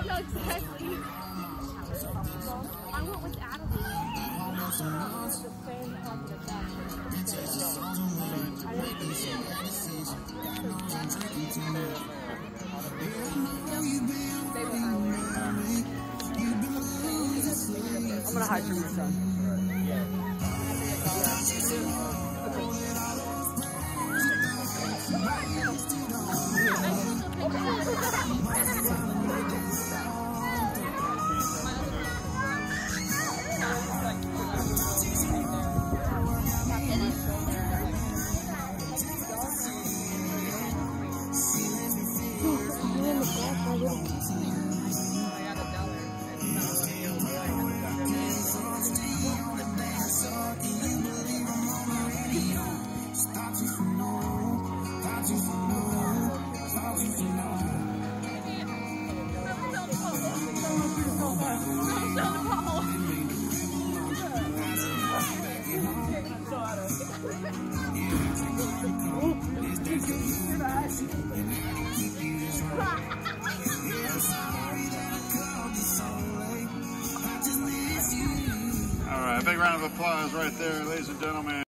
know exactly. I went with Adeline. I'm gonna hide from your son. All right, a big round of applause right there, ladies and gentlemen.